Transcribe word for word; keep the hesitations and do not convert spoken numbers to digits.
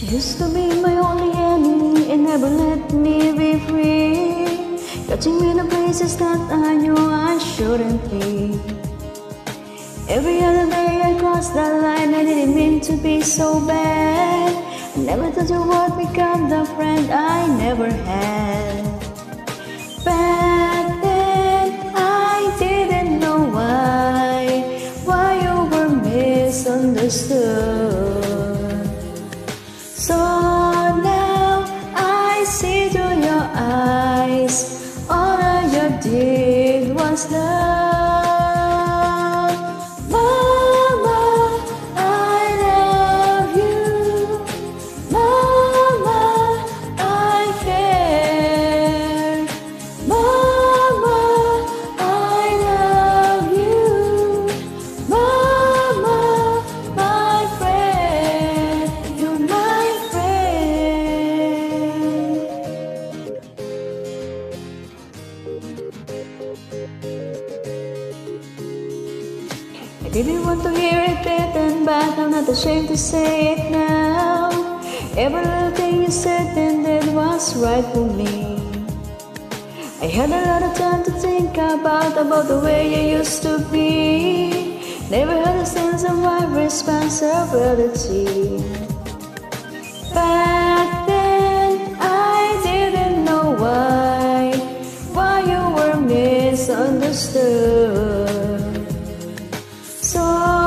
Used to be my only enemy and never let me be free, catching me in places that I knew I shouldn't be. Every other day I crossed that line, I didn't mean to be so bad. I never thought you would become the friend I never had. Back then I didn't know why, why you were misunderstood. So now I see through your eyes, all I you did was love. Mama, I love you. Mama, I care. Mama, I love you. Mama, my friend, you're my I didn't want to hear it then, but I'm not ashamed to say it now. Every little thing you said and did was right for me. I had a lot of time to think about, about the way you used to be. Never had a sense of my responsibility. Back then, I didn't know why, why you were misunderstood. So